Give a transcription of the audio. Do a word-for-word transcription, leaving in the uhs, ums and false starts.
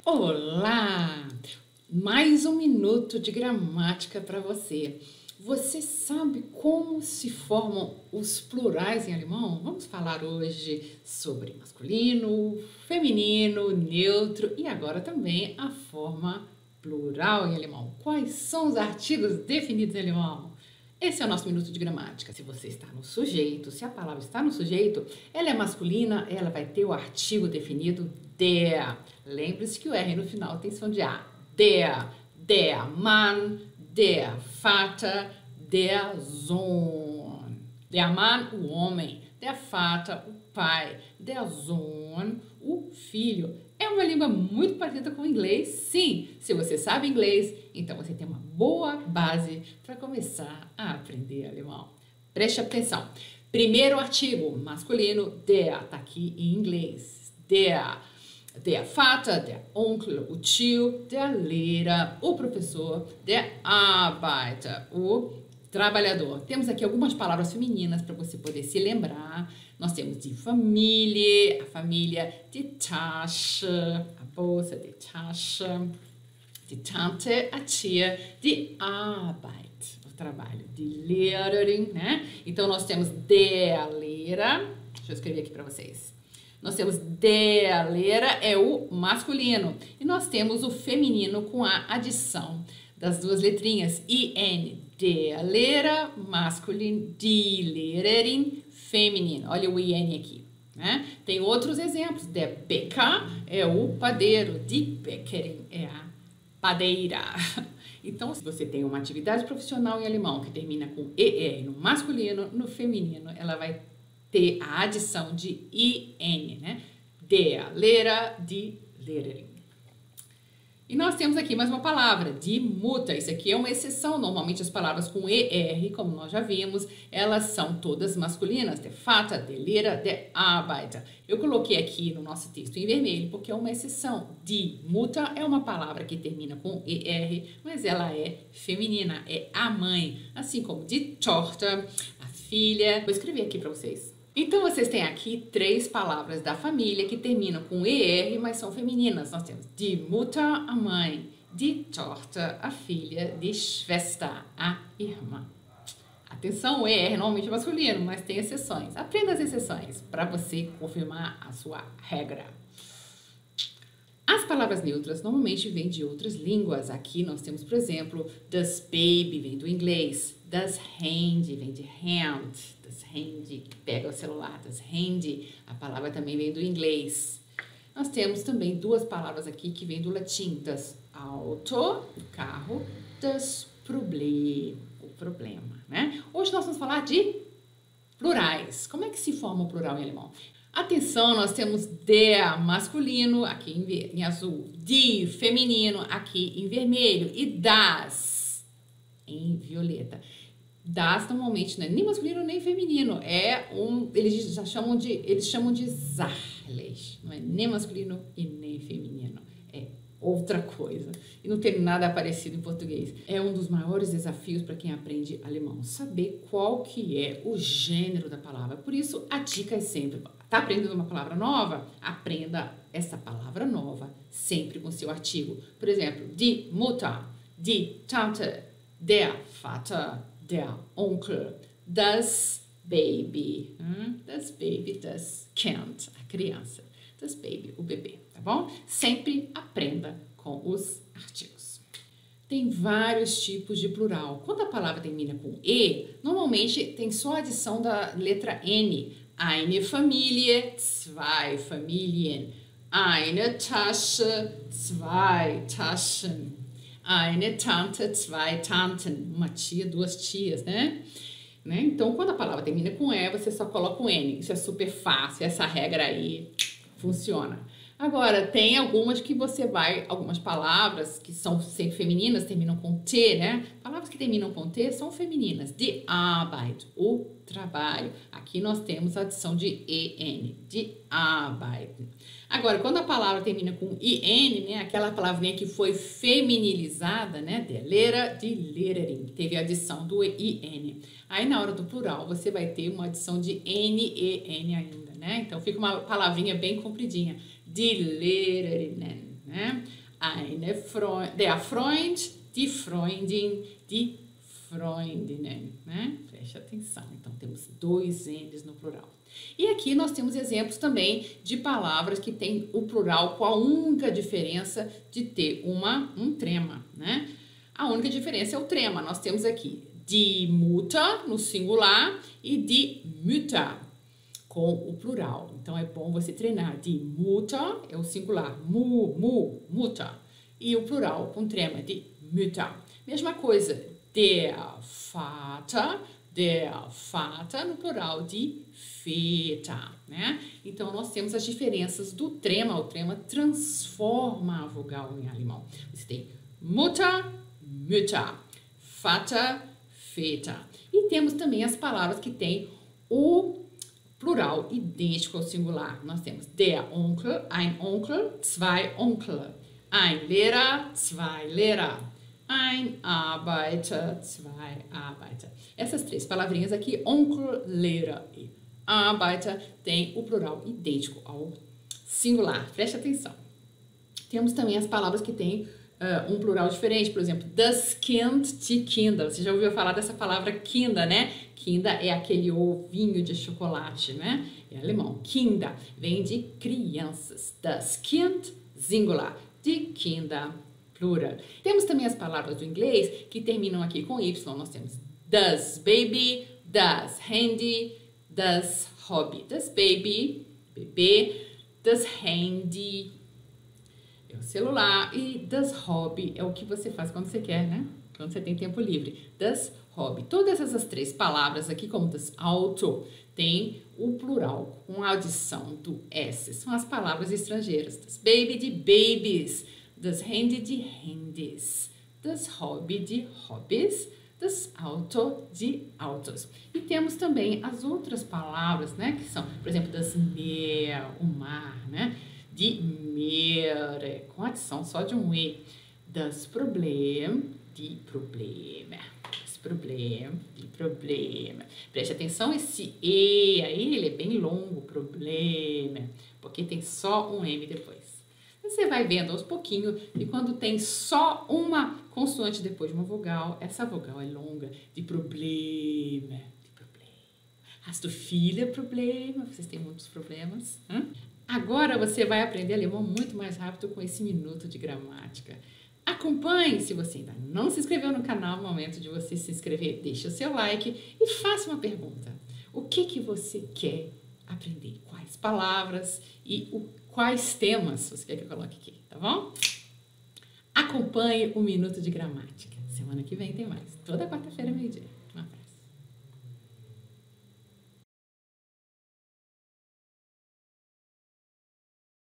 Olá! Mais um minuto de gramática para você. Você sabe como se formam os plurais em alemão? Vamos falar hoje sobre masculino, feminino, neutro e agora também a forma plural em alemão. Quais são os artigos definidos em alemão? Esse é o nosso minuto de gramática. Se você está no sujeito, se a palavra está no sujeito, ela é masculina, ela vai ter o artigo definido der. Lembre-se que o R no final tem som de A. Der, der Mann, der Vater, der Sohn. Der Mann, o homem. Der Vater, o pai. Der Sohn, o filho. É uma língua muito parecida com o inglês, sim. Se você sabe inglês, então você tem uma boa base para começar a aprender alemão. Preste atenção. Primeiro artigo, masculino, der, está aqui em inglês. Der, der Vater, der Onkel, o tio, der Lehrer, o professor, der Arbeiter, o trabalhador. Temos aqui algumas palavras femininas para você poder se lembrar. Nós temos de família, a família, de Tasche, a bolsa, de Tasche, de Tante, a tia, de Arbeit, o trabalho, de Lehrerin, né? Então, nós temos der Lehrer, deixa eu escrever aqui para vocês. Nós temos der Lehrer, é o masculino, e nós temos o feminino com a adição das duas letrinhas, in, der Lehrer, masculino, die Lehrerin, feminino. Olha o in aqui, né? Tem outros exemplos. Der Bäcker é o padeiro, die Bäckerin é a padeira. Então, se você tem uma atividade profissional em alemão que termina com er no masculino, no feminino, ela vai ter a adição de in, né? Der Lehrer, die Lehrerin. E nós temos aqui mais uma palavra, die Mutter. Isso aqui é uma exceção. Normalmente as palavras com er, como nós já vimos, elas são todas masculinas. Der Vater, der Lehrer, der Arbeiter. Eu coloquei aqui no nosso texto em vermelho porque é uma exceção. Die Mutter é uma palavra que termina com er, mas ela é feminina, é a mãe. Assim como die Tochter, a filha. Vou escrever aqui para vocês. Então, vocês têm aqui três palavras da família que terminam com er, mas são femininas. Nós temos die Mutter, a mãe, die Tochter, a filha, die Schwester, a irmã. Atenção, o er normalmente é masculino, mas tem exceções. Aprenda as exceções para você confirmar a sua regra. As palavras neutras normalmente vêm de outras línguas. Aqui nós temos, por exemplo, das Baby vem do inglês, das Handy vem de hand, das Handy que pega o celular, das Handy, a palavra também vem do inglês. Nós temos também duas palavras aqui que vêm do latim, das Auto, o carro, das Problem, o problema, né? Hoje nós vamos falar de plurais. Como é que se forma o plural em alemão? Atenção, nós temos der masculino aqui em, em azul, die feminino aqui em vermelho e das em violeta. Das normalmente não é nem masculino nem feminino, é um, eles já chamam de, eles chamam de sachlich, não é nem masculino e nem feminino, é outra coisa. E não tem nada parecido em português. É um dos maiores desafios para quem aprende alemão, saber qual que é o gênero da palavra. Por isso, a dica é sempre, tá aprendendo uma palavra nova? Aprenda essa palavra nova sempre com seu artigo. Por exemplo, die Mutter, die Tante, der Vater, der Onkel, das Baby, hum? das Baby, das Kind, a criança, das Baby, o bebê, tá bom? Sempre aprenda com os artigos. Tem vários tipos de plural. Quando a palavra termina com e, normalmente tem só a adição da letra N. Eine Familie, zwei Familien. Eine Tasche, zwei Taschen. Eine Tante, zwei Tanten. Uma tia, duas tias, né? né? Então, quando a palavra termina com E, você só coloca um N. Isso é super fácil. Essa regra aí funciona. Agora, tem algumas que você vai... Algumas palavras que são sempre femininas, terminam com T, né? Palavras que terminam com T são femininas. Die Arbeit, o trabalho. Aqui nós temos a adição de en, de Arbeiten. Agora, quando a palavra termina com in, né, aquela palavrinha que foi feminilizada, né, der Lehrer, die Lehrerin, teve a adição do in. Aí, na hora do plural, você vai ter uma adição de nen ainda, né? Então, fica uma palavrinha bem compridinha. Die Lehrerinnen, né? eine Freund, der Freund, die Freundin, die Freundinnen, né? Preste atenção. Então, temos dois N's no plural. E aqui nós temos exemplos também de palavras que têm o plural com a única diferença de ter uma, um trema, né? A única diferença é o trema. Nós temos aqui die Mutter no singular e die Mütter com o plural. Então, é bom você treinar. Die Mutter é o singular, mu, mu, Mutter. E o plural com trema, die Mütter. Mesma coisa, der Vater, der Vater no plural de Väter, né? Então, nós temos as diferenças do trema. O trema transforma a vogal em alemão. Você tem Mutter, Mütter, Vater, Väter. E temos também as palavras que têm o plural idêntico ao singular. Nós temos der Onkel, ein Onkel, zwei Onkel, ein Lehrer, zwei Lehrer, ein Arbeiter, zwei Arbeiter. Essas três palavrinhas aqui, Onkel, Lehrer e Arbeiter, tem o plural idêntico ao singular. Preste atenção. Temos também as palavras que têm uh, um plural diferente. Por exemplo, das Kind, die Kinder. Você já ouviu falar dessa palavra Kinder, né? Kinder é aquele ovinho de chocolate, né? É alemão. Kinder vem de crianças. Das Kind, singular. Die Kinder, plural. Temos também as palavras do inglês que terminam aqui com Y. Nós temos das Baby, das Handy, das Hobby. Das Baby, bebê, das Handy, é o celular, e das Hobby é o que você faz quando você quer, né? Quando você tem tempo livre. Das Hobby. Todas essas três palavras aqui, como das Auto, tem o plural com a adição do S. São as palavras estrangeiras. Das Baby de babies, das Handy de handys, das Hobby de hobbies, das Auto de autos. E temos também as outras palavras, né, que são, por exemplo, das Meer, o mar, né, de Meere, com adição só de um E, das Problem, de problema, das Problem, de problema. Preste atenção, esse E aí, ele é bem longo, problema, porque tem só um M depois. Você vai vendo aos pouquinhos, e quando tem só uma consoante depois de uma vogal, essa vogal é longa, de problema, de problema. Hast du viele Probleme? Vocês têm muitos problemas? Hã? Agora você vai aprender alemão muito mais rápido com esse minuto de gramática. Acompanhe, se você ainda não se inscreveu no canal, é o momento de você se inscrever, deixe o seu like e faça uma pergunta. O que que você quer aprender? Quais palavras e o, quais temas você quer que eu coloque aqui, tá bom? Acompanhe o Minuto de Gramática. Semana que vem tem mais, toda quarta-feira, meio-dia.